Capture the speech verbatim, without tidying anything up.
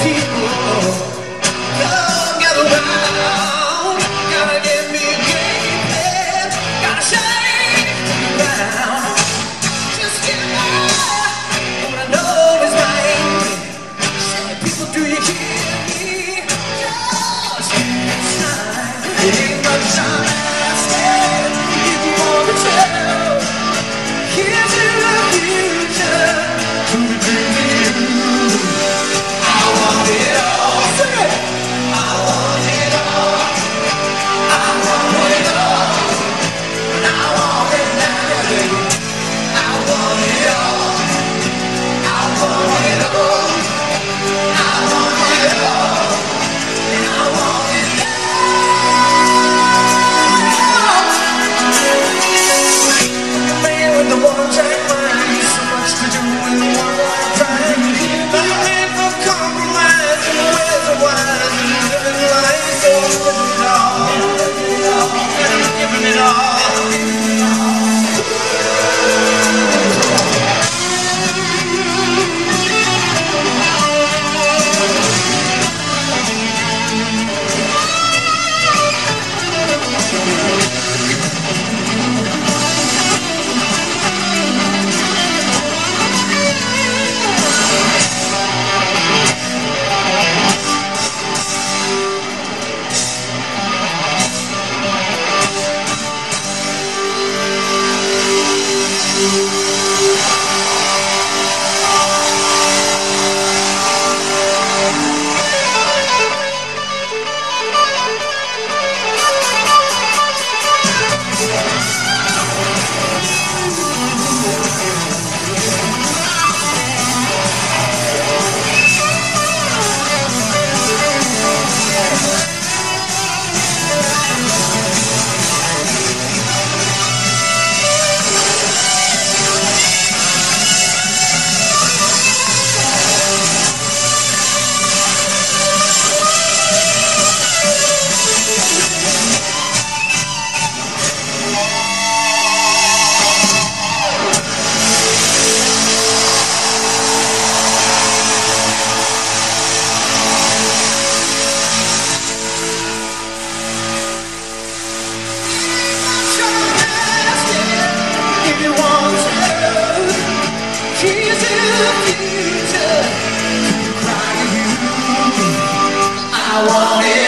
people. Come gather round, gotta get me a game plan, gotta shake the ground. Just get by, what I know is right. Say, people, do you hear me? Just shine, it ain't much time lasting. If you want to tell, here's to the future, to the dreams of you. I want it all. Sing it. I want it all. I want it all. And I want it now, baby. I want it all. I want it all. I want it all. And I want it now. The man with the one-track mind, so much to do in one lifetime. The man for compromise and where's the wise and living life. So I'm giving it all, and I'm giving it all. I want it.